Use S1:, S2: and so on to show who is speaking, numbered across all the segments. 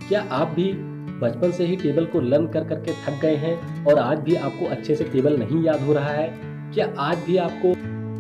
S1: क्या आप भी बचपन से ही टेबल को लर्न कर करके थक गए हैं और आज भी आपको अच्छे से टेबल नहीं याद हो रहा है? क्या आज भी आपको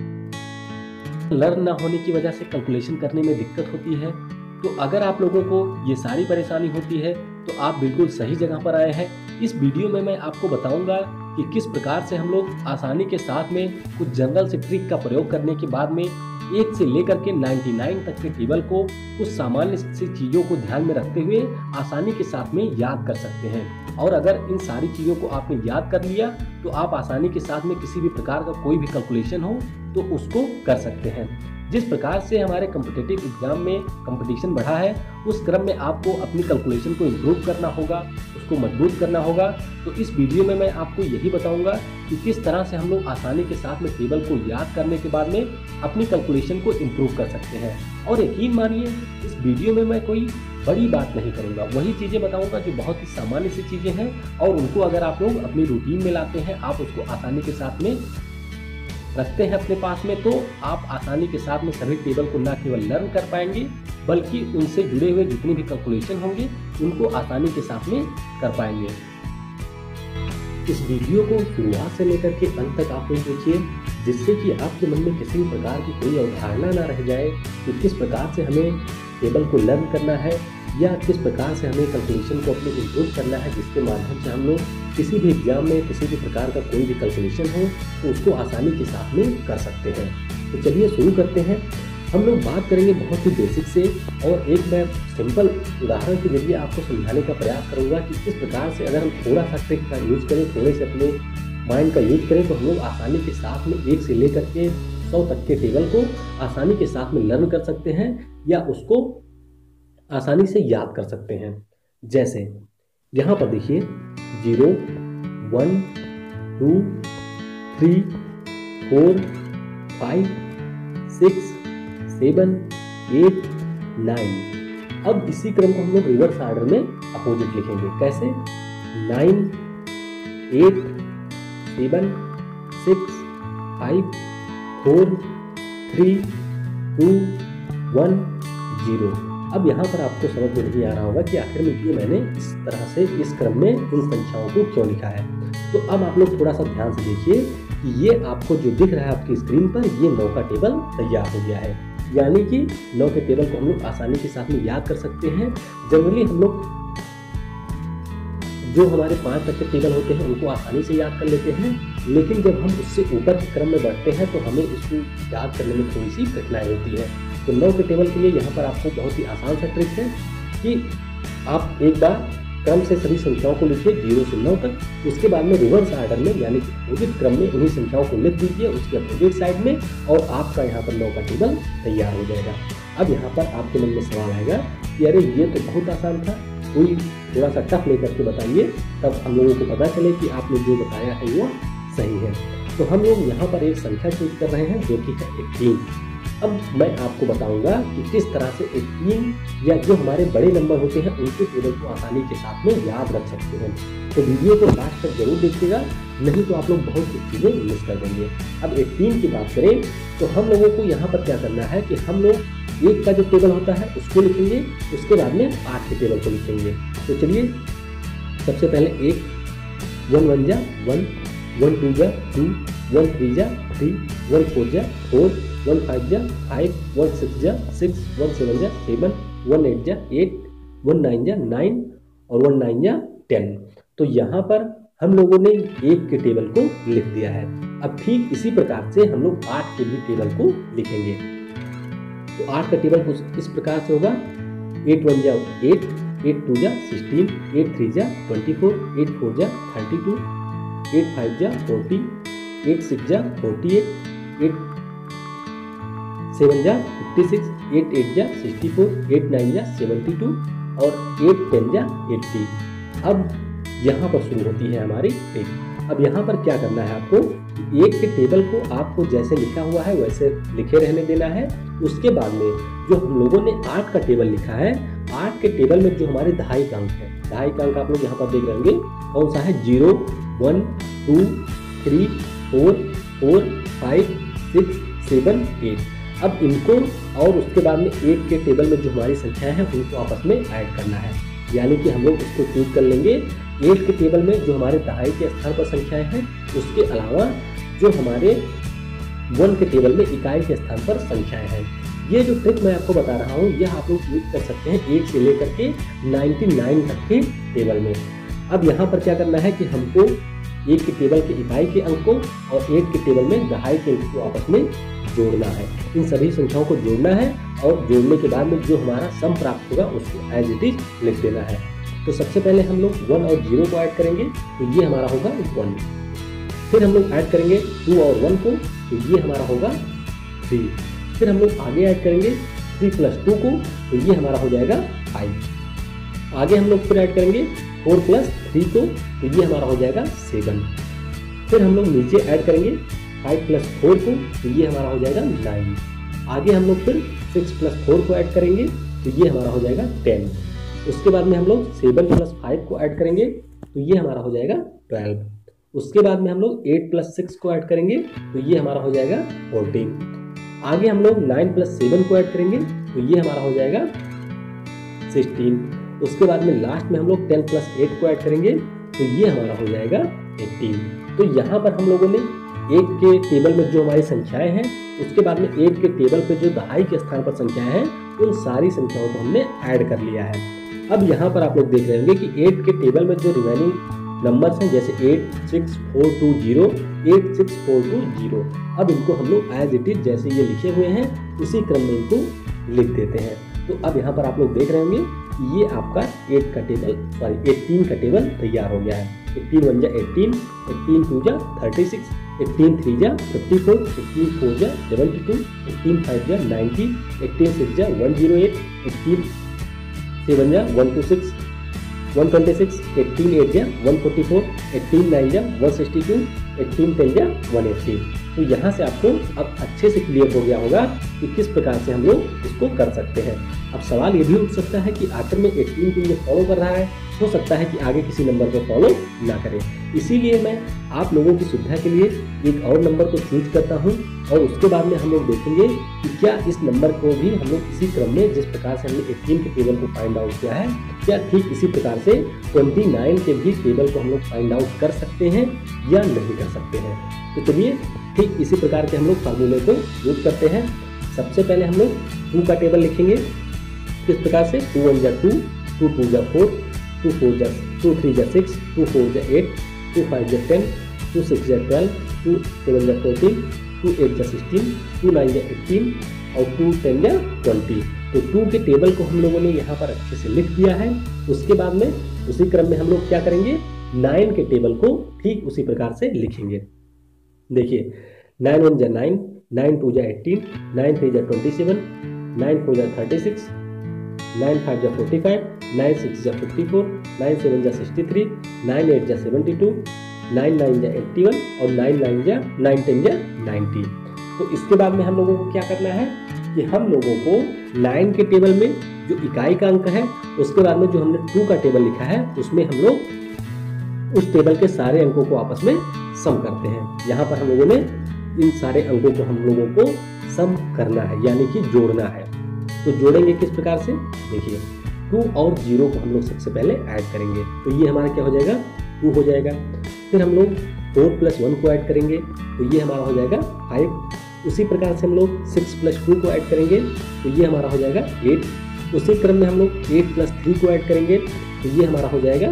S1: लर्न ना होने की वजह से कैलकुलेशन करने में दिक्कत होती है? तो अगर आप लोगों को ये सारी परेशानी होती है तो आप बिल्कुल सही जगह पर आए हैं। इस वीडियो में मैं आपको बताऊंगा कि किस प्रकार से हम लोग आसानी के साथ में कुछ जनरल से ट्रिक का प्रयोग करने के बाद में 1 से लेकर के 99 तक के टेबल को कुछ सामान्य सी चीज़ों को ध्यान में रखते हुए आसानी के साथ में याद कर सकते हैं। और अगर इन सारी चीज़ों को आपने याद कर लिया तो आप आसानी के साथ में किसी भी प्रकार का कोई भी कैलकुलेशन हो तो उसको कर सकते हैं। जिस प्रकार से हमारे कॉम्पिटिटिव एग्जाम में कंपटीशन बढ़ा है, उस क्रम में आपको अपनी कैलकुलेशन को इम्प्रूव करना होगा, उसको मजबूत करना होगा। तो इस वीडियो में मैं आपको यही बताऊंगा कि किस तरह से हम लोग आसानी के साथ में टेबल को याद करने के बाद में अपनी कैलकुलेशन को इम्प्रूव कर सकते हैं। और यकीन मानिए, इस वीडियो में मैं कोई बड़ी बात नहीं करूंगा, वही चीज़ें बताऊंगा जो बहुत ही सामान्य सी चीज़ें हैं और उनको अगर आप लोग अपनी रूटीन में लाते हैं, आप उसको आसानी के साथ में रखते हैं अपने पास में, तो आप आसानी के साथ में सभी टेबल को न केवल लर्न कर पाएंगे बल्कि उनसे जुड़े हुए जितने भी कैलकुलेशन होंगे उनको आसानी के साथ में कर पाएंगे। इस वीडियो को शुरुआत से लेकर के अंत तक आप लोग देखिए, जिससे कि आपके मन में किसी भी प्रकार की कोई अवधारणा ना रह जाए कि किस प्रकार से हमें टेबल को लर्न करना है या किस प्रकार से हमें कैलकुलेशन को अपने इम्प्रूव करना है, जिसके माध्यम से हम लोग किसी भी एग्जाम में किसी भी प्रकार का कोई भी कैलकुलेशन हो तो उसको आसानी के साथ में कर सकते हैं। तो चलिए शुरू करते हैं। हम लोग बात करेंगे बहुत ही बेसिक से और एक मैं सिंपल उदाहरण के जरिए आपको समझाने का प्रयास करूंगा कि किस प्रकार से अगर हम थोड़ा सा ट्रिक का यूज करें, थोड़े से अपने माइंड का यूज करें तो हम लोग आसानी के साथ में 1 से लेकर के 100 तक के टेबल को आसानी के साथ में लर्न कर सकते हैं या उसको आसानी से याद कर सकते हैं। जैसे यहाँ पर देखिए 0, 1, 2, 3, 4, 5, 6, 7, 8, 9। अब इसी क्रम को हम लोग रिवर्स ऑर्डर में अपोजिट लिखेंगे। कैसे? 9, 8, 7, 6, 5, 4, 3, 2, 1, 0। अब यहाँ पर आपको समझ में नहीं आ रहा होगा कि आखिर में ये मैंने इस तरह से इस क्रम में इन संख्याओं को क्यों लिखा है। तो अब आप लोग थोड़ा सा ध्यान से देखिए कि ये आपको जो दिख रहा है आपकी स्क्रीन पर, ये 9 का टेबल तैयार हो गया है। यानी कि 9 के टेबल को हम लोग आसानी के साथ में याद कर सकते हैं। जनरली हम लोग जो हमारे 5 तक के टेबल होते हैं उनको आसानी से याद कर लेते हैं, लेकिन जब हम उससे ऊपर के क्रम में बढ़ते हैं तो हमें इसको याद करने में थोड़ी सी कठिनाई होती है। तो 9 के टेबल के लिए यहाँ पर आपको बहुत ही आसान सा ट्रिक है कि आप एक बार क्रम से सभी संख्याओं को लिखिए 0 से 9 तक, उसके बाद में रिवर्स ऑर्डर में यानी कि अपोजिट क्रम में उन्हीं संख्याओं को लिख दीजिए उसके अपोजिट साइड में और आपका यहाँ पर 9 का टेबल तैयार हो जाएगा। अब यहाँ पर आपके मन में सवाल आएगा कि अरे ये तो बहुत आसान था, कोई थोड़ा सा टफ लेकर के बताइए, तब हम लोगों को पता चले कि आपने जो बताया है वो सही है। तो हम लोग यहाँ पर एक संख्या चूज कर रहे हैं जो कि है 18। अब मैं आपको बताऊंगा कि किस तरह से 18 या जो हमारे बड़े नंबर होते हैं उनके टेबल को आसानी के साथ में याद रख सकते हैं। तो वीडियो को लास्ट तक जरूर देखिएगा, नहीं तो आप लोग बहुत सी चीज़ें मिस कर देंगे। अब 18 की बात करें तो हम लोगों को यहाँ पर क्या करना है कि हम लोग 1 का जो टेबल होता है उसको लिखेंगे, उसके बाद में 8 के टेबल को लिखेंगे। तो चलिए सबसे पहले 1, 1 1 जा 1, 1 2 जा 2, 1 3 जा 3, 1 4 जा 4, 1 5 जा 5, 1 6 जा 6, 1 7 जा 7, 1 8 जा 8, 1 9 जा 9 और 1 9 जा 10। तो यहाँ पर हम लोगों ने 1 के टेबल को लिख दिया है। अब ठीक इसी प्रकार से हम लोग 8 के भी टेबल को लिखेंगे। तो 8 का टेबल कुछ इस प्रकार से होगा 8 1 जा 8, 8 2 जा 16, 8 3 जा 24, 8 4 जा 32, 8 5 जा 40, 8 6 जा 48, 8 7 जा 56, 8 8 जा 64, 8 9 जा 72 और 8 10 जा 80। अब यहाँ पर शुरू होती है हमारी ट्रिक। अब यहाँ पर क्या करना है आपको, 1 के टेबल को आपको जैसे लिखा हुआ है वैसे लिखे रहने देना है। उसके बाद में जो हम लोगों ने 8 का टेबल लिखा है, 8 के टेबल में जो हमारे दहाई अंक है, दहाई अंक आप लोग यहाँ पर देख रहे होंगे कौन सा है, 0 1 2 3 4 4 5 6 7 8। अब इनको और उसके बाद में 1 के टेबल में जो हमारी संख्या है उनको आपस में ऐड करना है। यानी कि हम लोग इसको चूज कर लेंगे 8 के टेबल में जो हमारे दहाई के स्थान पर संख्याएं हैं, उसके अलावा जो हमारे 1 के टेबल में इकाई के स्थान पर संख्याएं हैं। ये जो ट्रिक मैं आपको बता रहा हूँ यह आप लोग यूज कर सकते हैं 8 से लेकर के 99 तक के टेबल में। अब यहाँ पर क्या करना है कि हमको 1 के टेबल के इकाई के अंक को और 8 के टेबल में दहाई के अंक को आपस में जोड़ना है। इन सभी संख्याओं को जोड़ना है और जोड़ने के बाद में जो हमारा सम प्राप्त होगा उसको एज इट इज लिख देना है। तो सबसे पहले हम लोग 1 और 0 को ऐड करेंगे, तो ये हमारा होगा 1। फिर हम लोग ऐड करेंगे 2 और 1 को, तो ये हमारा होगा 3। फिर हम लोग आगे ऐड करेंगे 3 + 2 को, तो ये हमारा हो जाएगा 5। आगे हम लोग फिर ऐड करेंगे 4 + 3 को, तो ये हमारा हो जाएगा 7। फिर हम लोग नीचे ऐड करेंगे 5 + 4 को, तो ये हमारा हो जाएगा 9। आगे हम लोग फिर 6 + 4 को ऐड करेंगे, तो ये हमारा हो जाएगा 10। उसके बाद में हम लोग 7 + 5 को ऐड करेंगे, तो ये हमारा हो जाएगा 12। उसके बाद में हम लोग 8 + 6 को ऐड करेंगे, तो ये हमारा हो जाएगा 14। आगे हम लोग 9 + 7 को ऐड करेंगे, तो ये हमारा हो जाएगा 16। उसके बाद में लास्ट में हम लोग 10 + 8 को ऐड करेंगे, तो ये हमारा हो जाएगा 18। तो यहाँ पर हम लोगों ने 1 के टेबल में जो हमारी संख्याएं हैं, उसके बाद में 8 के टेबल पे जो दहाई के स्थान पर संख्याएं हैं, उन सारी संख्याओं को हमने ऐड कर लिया है। अब यहाँ पर आप लोग देख रहे होंगे कि 8 के टेबल में जो रिमेनिंग नंबर्स हैं, जैसे 86420, 86420, अब इनको हम लोग एज इट इज जैसे ये लिखे हुए हैं उसी क्रम में इनको लिख देते हैं। तो अब यहाँ पर आप लोग देख रहे होंगे कि ये आपका 18 का टेबल तैयार हो गया है। 18 1 जा 18, 18 2 जा 36, 18 3 जा 54, 18 4 जा 72, 18 5 जा 90, 18 6 जा 108, 18 7 जा 126, 126, 18 8 जा 144, 18 9 जा 162, 18 10 जा 180। तो यहाँ से आपको अब अच्छे से क्लियर हो गया होगा कि किस प्रकार से हम लोग इसको कर सकते हैं। अब सवाल ये भी उठ सकता है कि आखिर में 18 को ये फॉलो कर रहा है, हो सकता है कि आगे किसी नंबर को फॉलो ना करे। इसीलिए मैं आप लोगों की सुविधा के लिए एक और नंबर को चूज करता हूं और उसके बाद में हम लोग देखेंगे कि क्या इस नंबर को भी हम लोग इसी क्रम में जिस प्रकार से हमने 18 के टेबल को फाइंड आउट किया है, क्या ठीक इसी प्रकार से 29 के भी टेबल को हम लोग फाइंड आउट कर सकते हैं या नहीं कर सकते हैं। तो चलिए ठीक इसी प्रकार के हम लोग फार्मूले को यूज करते हैं। सबसे पहले हम लोग 2 का टेबल लिखेंगे किस प्रकार से, 2 1 जा 2, 2 2 जा 4, 2 4 जा 2 3 जा 6, 2 4 जा 8, 2 5 जा 10, 2 6 जा 12, 2 7 जा 14, 2 8 जा 16, 2 9 जा 18 और 2 10 जा 20। तो 2 के टेबल को हम लोगों ने यहाँ पर अच्छे से लिख दिया है। उसके बाद में उसी क्रम में हम लोग क्या करेंगे, 9 के टेबल को ठीक उसी प्रकार से लिखेंगे। देखिए 9 1 जा 9, 9 2 जा 18, 9 3 जा 27, 9 4 जा 36, 9 5 जा 45, 9 6 जा 54, 9 7 जा 63, 9 8 जा 72, 9 9 जा 81 और 9 10 जा 90। तो इसके बाद में हम लोगों को क्या करना है कि हम लोगों को 9 के टेबल में जो इकाई का अंक है, उसके बाद में जो हमने 2 का टेबल लिखा है, उसमें हम लोग उस टेबल के सारे अंकों को आपस में सम करते हैं। यहाँ पर हम लोगों ने इन सारे अंकों को हम लोगों को सम करना है, यानी कि जोड़ना है। तो जोड़ेंगे किस प्रकार से, देखिए 2 और 0 को हम लोग सबसे पहले ऐड करेंगे, तो ये हमारा क्या हो जाएगा, 2 हो जाएगा। फिर हम लोग 4 + 1 को ऐड करेंगे, तो ये हमारा हो जाएगा 5। उसी प्रकार से हम लोग 6 + 2 को ऐड करेंगे, तो ये हमारा हो जाएगा 8। उसी क्रम में हम लोग 8 + 3 को ऐड करेंगे, तो ये हमारा हो जाएगा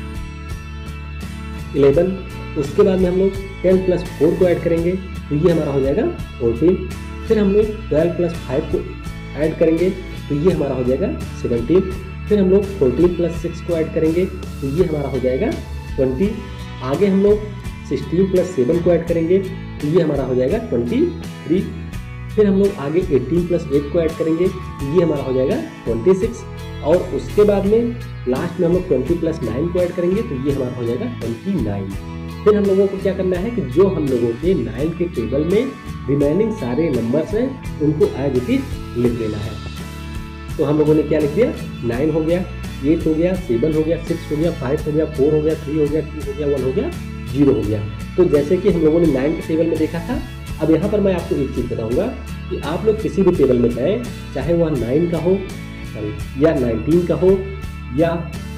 S1: 11। उसके बाद में हम लोग 10 + 4 को ऐड करेंगे, तो ये हमारा हो जाएगा 14। फिर हम लोग 12 + 5 को ऐड करेंगे, तो ये हमारा हो जाएगा 17। फिर हम लोग 14 + 6 को ऐड करेंगे, तो ये हमारा हो जाएगा 20। आगे हम लोग 16 + 7 को ऐड करेंगे, तो ये हमारा हो जाएगा 23। फिर हम लोग आगे 18 + 8 को ऐड करेंगे, तो ये हमारा हो जाएगा 26। और उसके बाद में लास्ट में हम लोग 20 + 9 को ऐड करेंगे, तो ये हमारा हो जाएगा 29। फिर हम लोगों को क्या करना है कि जो हम लोगों के 9 के टेबल में रिमेनिंग सारे नंबर्स हैं, उनको एज इट इज लिख देना है। तो हम लोगों ने क्या लिख दिया, 9 हो गया, 8 हो गया, 7 हो गया, 6 हो गया, 5 हो गया, 4 हो गया, 3 हो गया, 2 हो गया, 1 हो गया, 0 हो गया। तो जैसे कि हम लोगों ने 9 के टेबल में देखा था, अब यहाँ पर मैं आपको एक चीज़ बताऊंगा कि आप लोग किसी भी टेबल में जाएं, चाहे वह 9 का हो या 19 का हो या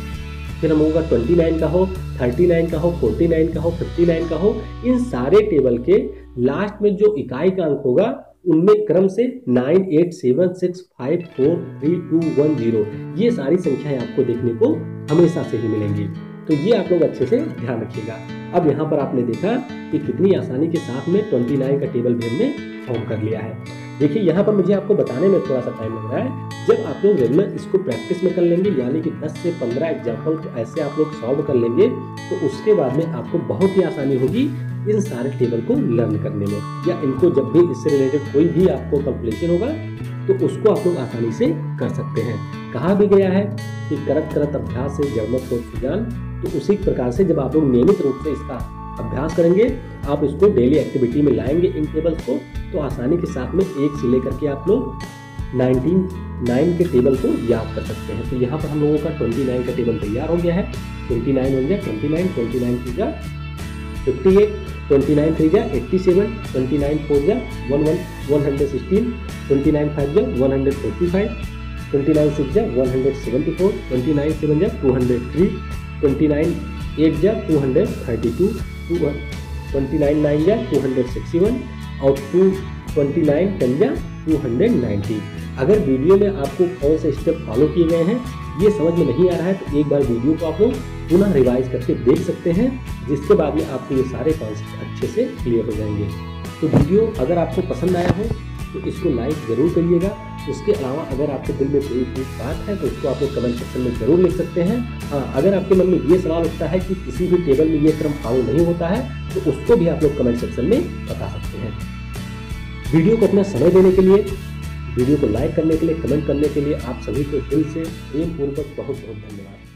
S1: फिर हम लोगों का 29 का हो, 39 का हो, 49 का हो, 59 का हो, इन सारे टेबल के लास्ट में जो इकाई का अंक होगा उनमें क्रम से 9, 8, 7, 6, 5, 4, 3, 2, 1, 0 ये सारी संख्याएं आपको देखने को हमेशा से ही मिलेंगी। तो ये आप लोग अच्छे से ध्यान रखिएगा। अब यहाँ पर आपने देखा कि कितनी आसानी के साथ में 29 का टेबल भी हमने फॉर्म कर लिया है। देखिए यहाँ पर मुझे आपको बताने में थोड़ा सा टाइम लग रहा है। जब आप लोग रेगुलर इसको प्रैक्टिस में कर लेंगे, यानी कि 10 से 15 एग्जाम्पल को ऐसे आप लोग सॉल्व कर लेंगे, तो उसके बाद में आपको बहुत ही आसानी होगी इन सारे टेबल को लर्न करने में, या इनको जब भी इससे रिलेटेड कोई भी आपको कैलकुलेशन होगा तो उसको आप लोग आसानी से कर सकते हैं। कहा भी गया है कि करत करत अभ्यास से जड़मत हो सुजान, तो उसी प्रकार से जब आप लोग नियमित रूप से इसका अभ्यास करेंगे, आप इसको डेली एक्टिविटी में लाएंगे इन टेबल्स को, तो आसानी के साथ में एक से लेकर के आप लोग 99 के टेबल को याद कर सकते हैं। तो यहाँ पर हम लोगों का 29 का टेबल तैयार हो गया है। 29 हो गया 29, 29 3 जा 58, 29 3 जा 87, 29 4 जा 116, 29 5 जा 145, 29 6 जा 174, 29 7 जा 203, 29 8 जा 232, 29 9 जा 261 और 29 10 जा 290। अगर वीडियो में आपको कौन से स्टेप फॉलो किए गए हैं ये समझ में नहीं आ रहा है, तो एक बार वीडियो को आप लोग पुनः रिवाइज करके देख सकते हैं, जिसके बाद में आपको ये सारे कॉन्सेप्ट अच्छे से क्लियर हो जाएंगे। तो वीडियो अगर आपको पसंद आया हो तो इसको लाइक जरूर करिएगा। उसके अलावा अगर आपके दिल में कोई बात है तो उसको आप लोग कमेंट सेक्शन में जरूर लिख सकते हैं। हाँ, अगर आपके मन में ये सवाल उठता है कि किसी भी टेबल में ये क्रम फॉलो नहीं होता है, तो उसको भी आप लोग कमेंट सेक्शन में बता सकते हैं। वीडियो को अपना समय देने के लिए, वीडियो को लाइक करने के लिए, कमेंट करने के लिए आप सभी को दिल से प्रेम पूर्वक बहुत बहुत धन्यवाद।